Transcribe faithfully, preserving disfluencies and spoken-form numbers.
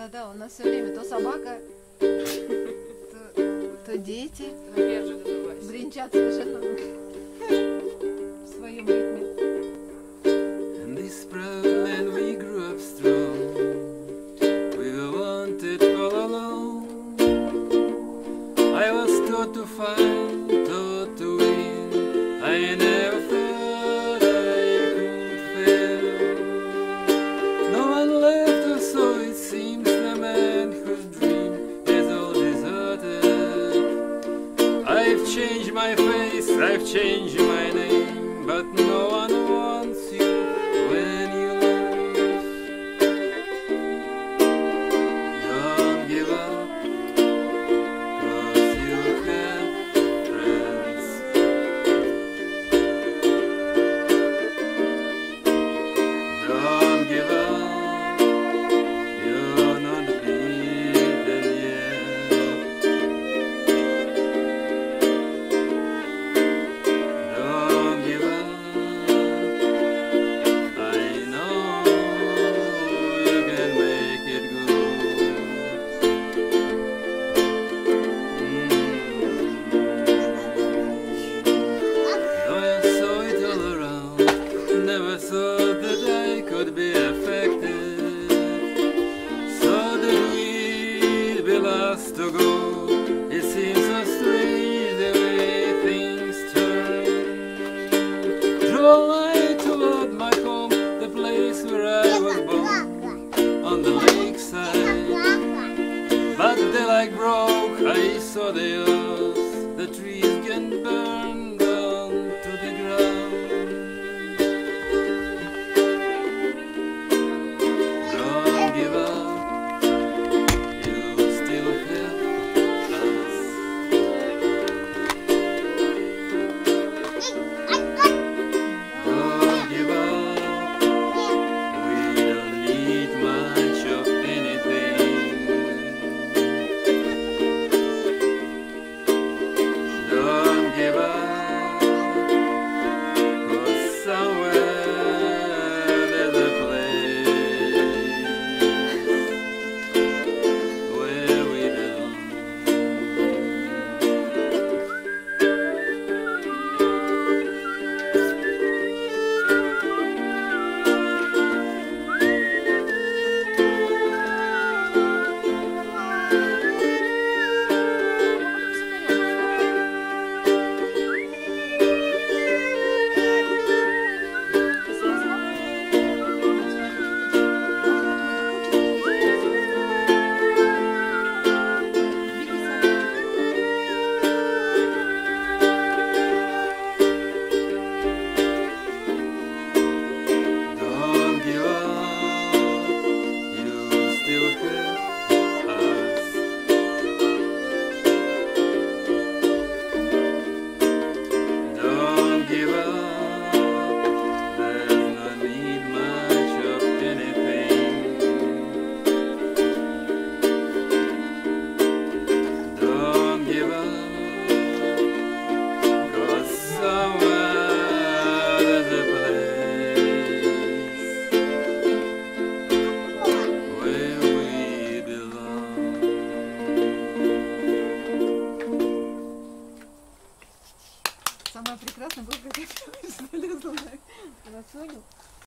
Да-да-да, у нас все время то собака, то, то дети. Бренчат совершенно в своем ритме. And this proud land we grew up strong. We were wanted all along. I was taught to fight, taught to win. I never thought I could fail. No one left us, so it seems, the man whose dream is all deserted. I've changed my face, I've changed my name, but no one wants you when you lose. Don't give up, 'cause you have friends. Don't give up, you're not beaten yet. Don't give up, I know you can make it good. Though I saw it all around, never thought that I could be affected. So did we be last to go? It seems so strange the way things turn. Draw a line toward my home, the place where I was born, on the lakeside. But the light broke, I saw the earth, the trees can